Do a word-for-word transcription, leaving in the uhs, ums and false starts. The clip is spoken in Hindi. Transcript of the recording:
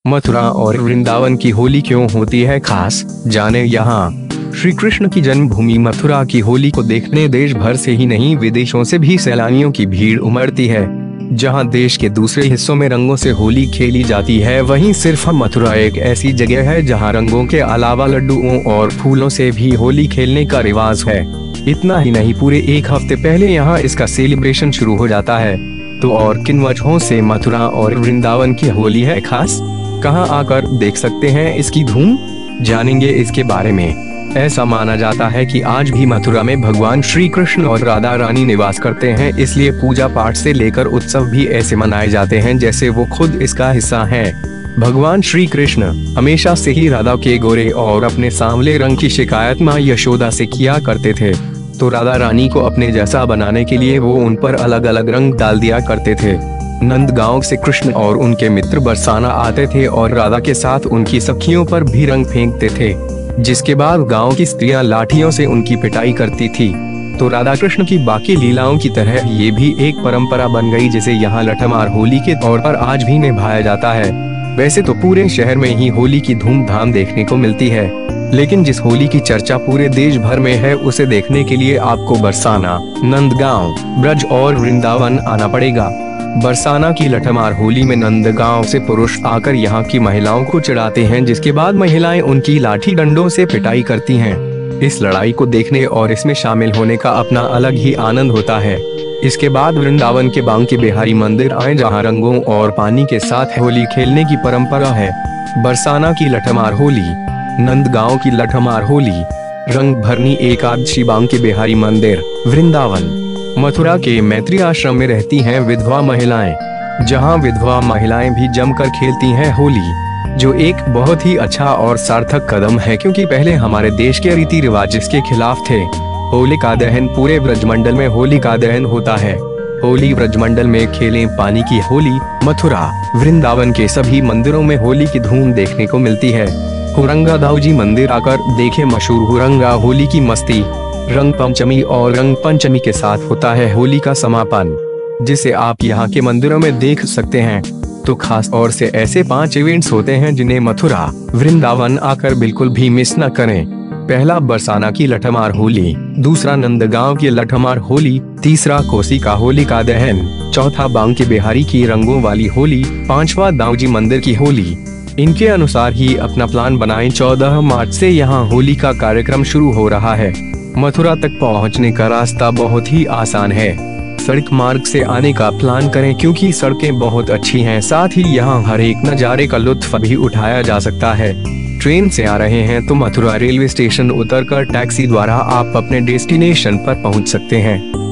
मथुरा और वृंदावन की होली क्यों होती है खास, जाने यहाँ। श्री कृष्ण की जन्मभूमि मथुरा की होली को देखने देश भर से ही नहीं विदेशों से भी सैलानियों की भीड़ उमड़ती है। जहाँ देश के दूसरे हिस्सों में रंगों से होली खेली जाती है, वहीं सिर्फ मथुरा एक ऐसी जगह है जहाँ रंगों के अलावा लड्डुओं और फूलों से भी होली खेलने का रिवाज है। इतना ही नहीं, पूरे एक हफ्ते पहले यहाँ इसका सेलिब्रेशन शुरू हो जाता है। तो और किन वजहों से मथुरा और वृंदावन की होली है खास, कहां आकर देख सकते हैं इसकी धूम, जानेंगे इसके बारे में। ऐसा माना जाता है कि आज भी मथुरा में भगवान श्री कृष्ण और राधा रानी निवास करते हैं, इसलिए पूजा पाठ से लेकर उत्सव भी ऐसे मनाए जाते हैं जैसे वो खुद इसका हिस्सा हैं। भगवान श्री कृष्ण हमेशा से ही राधा के गोरे और अपने सांवले रंग की शिकायत माँ यशोदा से किया करते थे, तो राधा रानी को अपने जैसा बनाने के लिए वो उन पर अलग अलग रंग डाल दिया करते थे। नंदगांव से कृष्ण और उनके मित्र बरसाना आते थे और राधा के साथ उनकी सखियों पर भी रंग फेंकते थे, जिसके बाद गांव की स्त्रियां लाठियों से उनकी पिटाई करती थी। तो राधा कृष्ण की बाकी लीलाओं की तरह ये भी एक परंपरा बन गई, जिसे यहाँ लठमार होली के तौर पर आज भी निभाया जाता है। वैसे तो पूरे शहर में ही होली की धूमधाम देखने को मिलती है, लेकिन जिस होली की चर्चा पूरे देश भर में है, उसे देखने के लिए आपको बरसाना, नंदगांव, ब्रज और वृंदावन आना पड़ेगा। बरसाना की लठमार होली में नंदगांव से पुरुष आकर यहाँ की महिलाओं को चिढ़ाते हैं, जिसके बाद महिलाएं उनकी लाठी डंडों से पिटाई करती हैं। इस लड़ाई को देखने और इसमें शामिल होने का अपना अलग ही आनंद होता है। इसके बाद वृंदावन के बांके बिहारी मंदिर आए, जहाँ रंगों और पानी के साथ होली खेलने की परंपरा है। बरसाना की लठमार होली, नंदगांव की लठमार होली, रंग भरनी एकादशी बांके बिहारी मंदिर, वृंदावन। मथुरा के मैत्री आश्रम में रहती हैं विधवा महिलाएं, जहां विधवा महिलाएं भी जमकर खेलती हैं होली, जो एक बहुत ही अच्छा और सार्थक कदम है, क्योंकि पहले हमारे देश के रीति रिवाज इसके खिलाफ थे। होलिका दहन पूरे ब्रजमंडल में होलिका दहन होता है। होली ब्रजमंडल में खेलें पानी की होली, मथुरा वृंदावन के सभी मंदिरों में होली की धूम देखने को मिलती है। हुरंगा दाऊजी मंदिर आकर देखे मशहूर हुरंगा होली की मस्ती। रंग पंचमी और रंग पंचमी के साथ होता है होली का समापन, जिसे आप यहाँ के मंदिरों में देख सकते हैं। तो खास तौर से ऐसे पांच इवेंट्स होते हैं जिन्हें मथुरा वृंदावन आकर बिल्कुल भी मिस न करें। पहला बरसाना की लठमार होली, दूसरा नंदगांव की लठमार होली, तीसरा कोसी का होली का दहन, चौथा बांके बिहारी की रंगों वाली होली, पांचवा दाऊजी मंदिर की होली। इनके अनुसार ही अपना प्लान बनाएं। चौदह मार्च से यहाँ होली का कार्यक्रम शुरू हो रहा है। मथुरा तक पहुँचने का रास्ता बहुत ही आसान है। सड़क मार्ग से आने का प्लान करें, क्योंकि सड़कें बहुत अच्छी हैं। साथ ही यहाँ हर एक नज़ारे का लुत्फ भी उठाया जा सकता है। ट्रेन से आ रहे हैं तो मथुरा रेलवे स्टेशन उतरकर टैक्सी द्वारा आप अपने डेस्टिनेशन पर पहुँच सकते हैं।